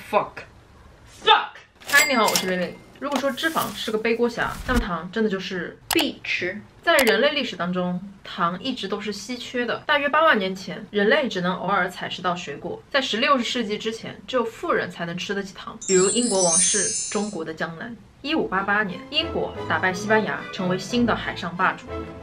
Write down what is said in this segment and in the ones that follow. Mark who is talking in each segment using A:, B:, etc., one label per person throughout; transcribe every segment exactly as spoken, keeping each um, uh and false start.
A: fuck fuck。嗨，你好，我是玲玲。如果说脂肪是个背锅侠，那么糖真的就是必吃。在人类历史当中，糖一直都是稀缺的。大约八万年前，人类只能偶尔采食到水果。在十六世纪之前，只有富人才能吃得起糖，比如英国王室、中国的江南。一五八八年，英国打败西班牙，成为新的海上霸主。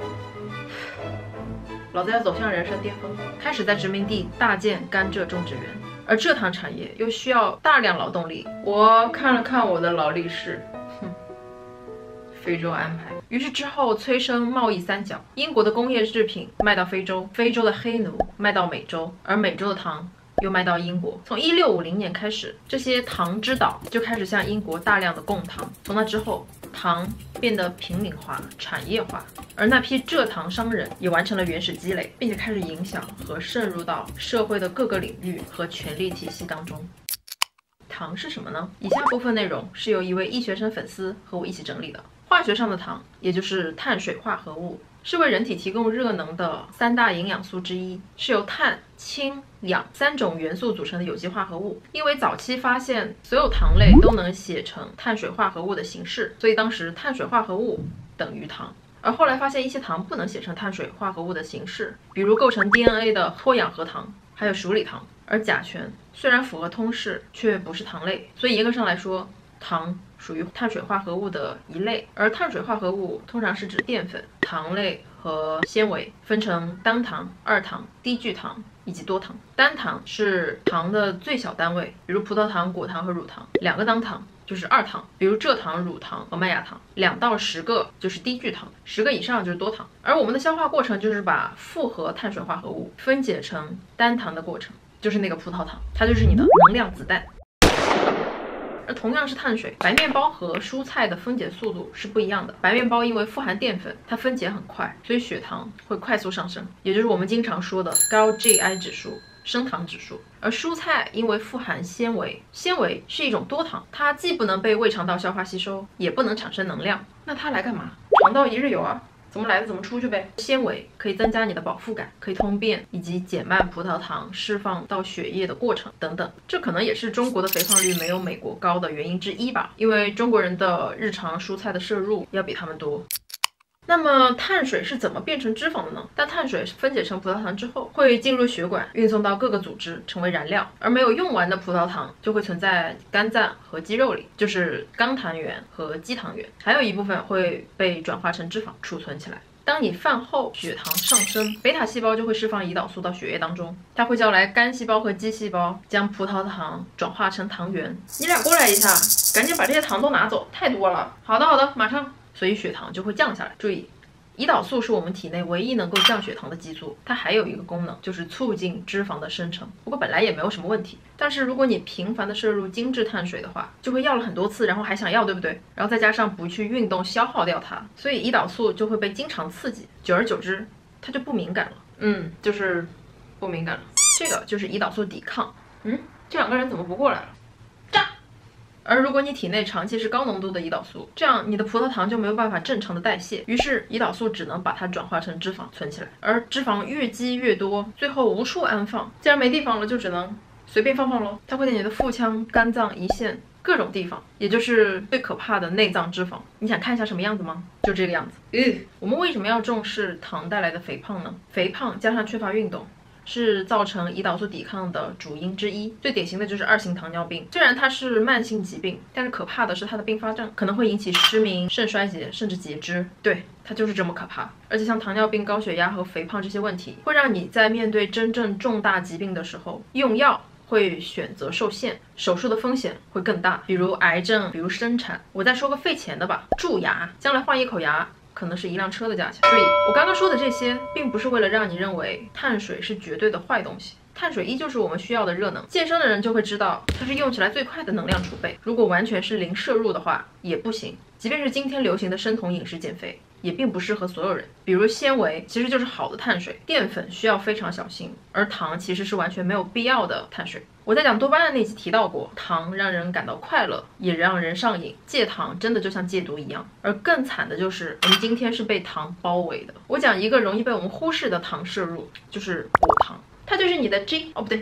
A: 老子要走向人生巅峰，开始在殖民地大建甘蔗种植园，而蔗糖产业又需要大量劳动力。我看了看我的劳力士，哼，非洲安排。于是之后催生贸易三角，英国的工业制品卖到非洲，非洲的黑奴卖到美洲，而美洲的糖又卖到英国。从一六五零年开始，这些糖之岛就开始向英国大量的供糖。从那之后，糖变得平民化、产业化，而那批蔗糖商人也完成了原始积累，并且开始影响和渗入到社会的各个领域和权力体系当中。糖是什么呢？以下部分内容是由一位医学生粉丝和我一起整理的。化学上的糖，也就是碳水化合物，是为人体提供热能的三大营养素之一，是由碳、氢、氧三种元素组成的有机化合物。因为早期发现所有糖类都能写成碳水化合物的形式，所以当时碳水化合物等于糖。而后来发现一些糖不能写成碳水化合物的形式，比如构成 D N A 的脱氧核糖，还有鼠李糖。而甲醛虽然符合通式，却不是糖类，所以严格上来说，糖属于碳水化合物的一类。而碳水化合物通常是指淀粉、糖类和纤维，分成单糖、二糖、低聚糖以及多糖。单糖是糖的最小单位，比如葡萄糖、果糖和乳糖。两个单糖就是二糖，比如蔗糖、乳糖和麦芽糖。两到十个就是低聚糖，十个以上就是多糖。而我们的消化过程就是把复合碳水化合物分解成单糖的过程，就是那个葡萄糖，它就是你的能量子弹。而同样是碳水，白面包和蔬菜的分解速度是不一样的。白面包因为富含淀粉，它分解很快，所以血糖会快速上升，也就是我们经常说的高 G I 指数、升糖指数。而蔬菜因为富含纤维，纤维是一种多糖，它既不能被胃肠道消化吸收，也不能产生能量。那它来干嘛？肠道一日游啊，怎么来的怎么出去呗。纤维可以增加你的饱腹感，可以通便，以及减慢葡萄糖释放到血液的过程等等。这可能也是中国的肥胖率没有美国高的原因之一吧，因为中国人的日常蔬菜的摄入要比他们多。那么碳水是怎么变成脂肪的呢？当碳水分解成葡萄糖之后，会进入血管，运送到各个组织成为燃料。而没有用完的葡萄糖就会存在肝脏和肌肉里，就是肝糖原和肌糖原，还有一部分会被转化成脂肪储存起来。当你饭后血糖上升，贝塔细胞就会释放胰岛素到血液当中，它会叫来肝细胞和肌细胞将葡萄糖转化成糖原。你俩过来一下，赶紧把这些糖都拿走，太多了。好的好的，马上。所以血糖就会降下来。注意，胰岛素是我们体内唯一能够降血糖的激素，它还有一个功能，就是促进脂肪的生成。不过本来也没有什么问题，但是如果你频繁的摄入精致碳水的话，就会要了很多次，然后还想要，对不对？然后再加上不去运动消耗掉它，所以胰岛素就会被经常刺激，久而久之它就不敏感了。嗯，就是不敏感了。这个就是胰岛素抵抗。嗯，这两个人怎么不过来了？炸！而如果你体内长期是高浓度的胰岛素，这样你的葡萄糖就没有办法正常的代谢，于是胰岛素只能把它转化成脂肪存起来，而脂肪越积越多，最后无处安放，既然没地方了，就只能随便放放咯。它会在你的腹腔、肝脏、胰腺各种地方，也就是最可怕的内脏脂肪。你想看一下什么样子吗？就这个样子。嗯，我们为什么要重视糖带来的肥胖呢？肥胖加上缺乏运动，是造成胰岛素抵抗的主因之一。最典型的就是二型糖尿病，虽然它是慢性疾病，但是可怕的是它的并发症可能会引起失明、肾衰竭，甚至截肢。对，它就是这么可怕。而且像糖尿病、高血压和肥胖这些问题，会让你在面对真正重大疾病的时候，用药会选择受限，手术的风险会更大，比如癌症，比如生产。我再说个费钱的吧，蛀牙，将来换一口牙可能是一辆车的价钱。所以我刚刚说的这些并不是为了让你认为碳水是绝对的坏东西，碳水依旧是我们需要的热能。健身的人就会知道它是用起来最快的能量储备，如果完全是零摄入的话也不行。即便是今天流行的生酮饮食减肥，也并不适合所有人。比如纤维其实就是好的碳水，淀粉需要非常小心，而糖其实是完全没有必要的碳水。我在讲多巴胺那集提到过，糖让人感到快乐，也让人上瘾。戒糖真的就像戒毒一样，而更惨的就是我们今天是被糖包围的。我讲一个容易被我们忽视的糖摄入，就是果糖，它就是你的 G 哦不对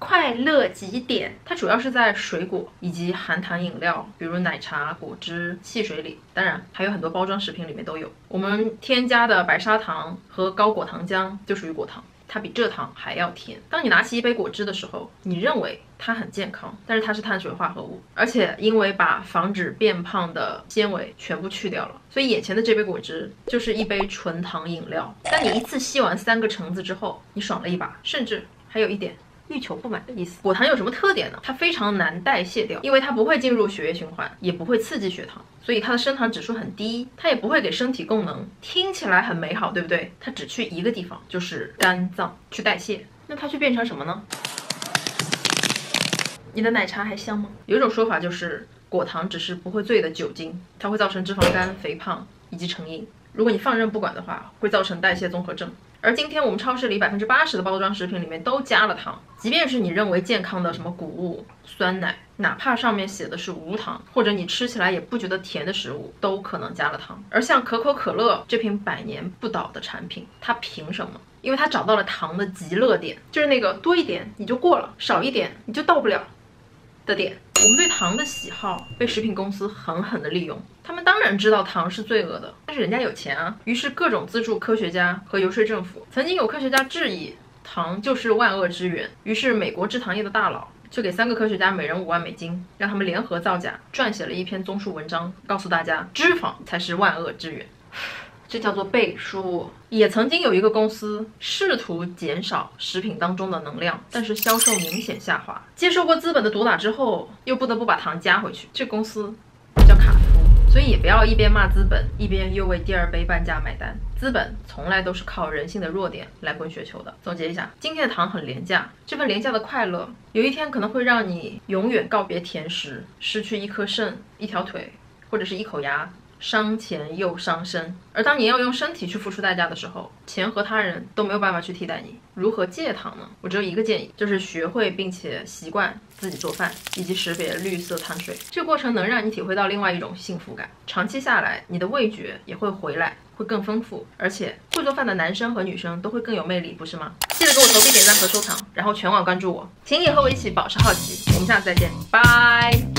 A: 快乐极点，它主要是在水果以及含糖饮料，比如奶茶、果汁、汽水里，当然还有很多包装食品里面都有。我们添加的白砂糖和高果糖浆就属于果糖，它比蔗糖还要甜。当你拿起一杯果汁的时候，你认为它很健康，但是它是碳水化合物，而且因为把防止变胖的纤维全部去掉了，所以眼前的这杯果汁就是一杯纯糖饮料。当你一次吸完三个橙子之后，你爽了一把，甚至还有一点欲求不满的意思。果糖有什么特点呢？它非常难代谢掉，因为它不会进入血液循环，也不会刺激血糖，所以它的升糖指数很低，它也不会给身体供能。听起来很美好，对不对？它只去一个地方，就是肝脏去代谢。那它去变成什么呢？你的奶茶还香吗？有一种说法就是果糖只是不会醉的酒精，它会造成脂肪肝、肥胖以及成瘾。如果你放任不管的话，会造成代谢综合症。而今天我们超市里百分之八十的包装食品里面都加了糖，即便是你认为健康的什么谷物、酸奶，哪怕上面写的是无糖，或者你吃起来也不觉得甜的食物，都可能加了糖。而像可口可乐这瓶百年不倒的产品，它凭什么？因为它找到了糖的极乐点，就是那个多一点你就过了，少一点你就到不了的点。我们对糖的喜好被食品公司狠狠地利用，他们当然知道糖是罪恶的，但是人家有钱啊，于是各种资助科学家和游说政府。曾经有科学家质疑糖就是万恶之源，于是美国制糖业的大佬就给三个科学家每人五万美金，让他们联合造假，撰写了一篇综述文章，告诉大家脂肪才是万恶之源。这叫做背书。也曾经有一个公司试图减少食品当中的能量，但是销售明显下滑。接受过资本的毒打之后，又不得不把糖加回去。这公司叫卡夫。所以也不要一边骂资本，一边又为第二杯半价买单。资本从来都是靠人性的弱点来滚雪球的。总结一下，今天的糖很廉价，这份廉价的快乐，有一天可能会让你永远告别甜食，失去一颗肾、一条腿，或者是一口牙。伤钱又伤身，而当你要用身体去付出代价的时候，钱和他人都没有办法去替代你。如何戒糖呢？我只有一个建议，就是学会并且习惯自己做饭，以及识别绿色碳水。这个过程能让你体会到另外一种幸福感，长期下来，你的味觉也会回来，会更丰富，而且会做饭的男生和女生都会更有魅力，不是吗？记得给我投币、点赞和收藏，然后全网关注我，请你和我一起保持好奇。我们下次再见，拜。